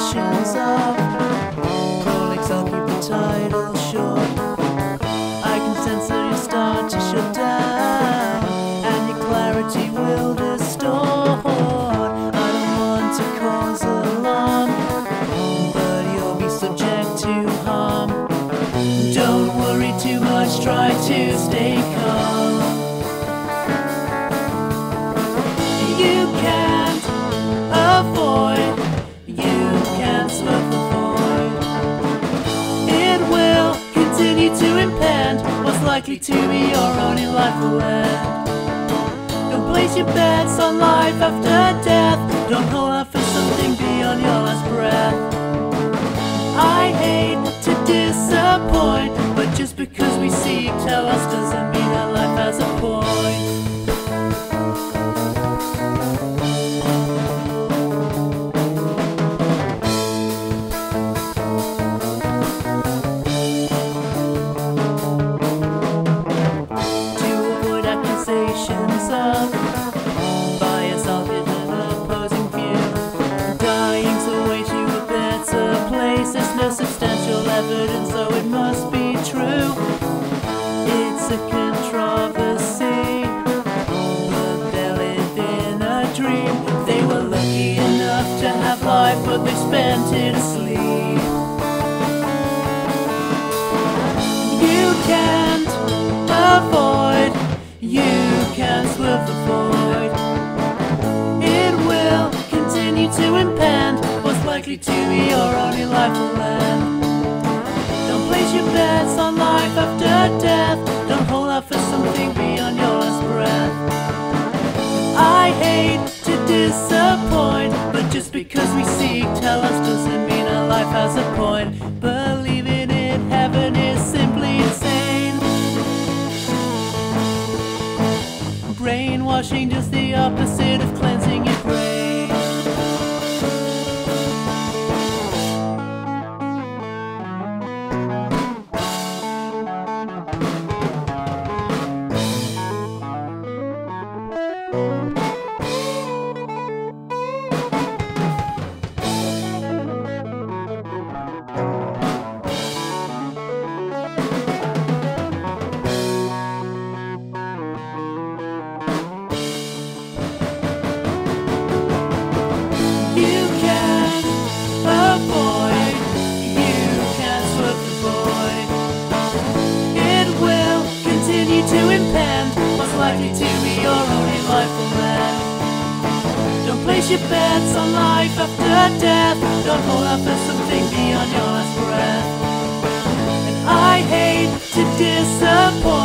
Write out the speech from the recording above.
accusations of prolix. I'll keep the title short. I can sense that you start to shut down, and your clarity will distort. I don't want to cause alarm, but you'll be subject to harm. Don't worry too much, try to stay calm. You can't avoid, you can't swerve the void. It will continue to impend, what's likely to be your only life will end. Don't place your bets on life after death, don't hold out for something beyond your last breath. I hate to disappoint, but just because we seek telos doesn't mean that life has a point. Accusations of bias, I'll give an opposing view. Dying's the way to a better place. There's no substantial evidence, so it must be true. It's a controversy, but they live in a dream. They were lucky enough to have life, but they spent it asleep. You can't avoid, you can swerve the void. It will continue to impend, what's likely to be your only life will end. Don't place your bets on life after death, don't hold out for something beyond your last breath. I hate to disappoint, but just because we seek telos doesn't mean our life has a point. Believing in heaven is simply insane. Brainwashing does the opposite of cleansing your brain. You can avoid, you can swerve the void. It will continue to impend, what's likely to be your only life will end. Don't place your bets on life after death, don't hold out for something beyond your last breath. And I hate to disappoint,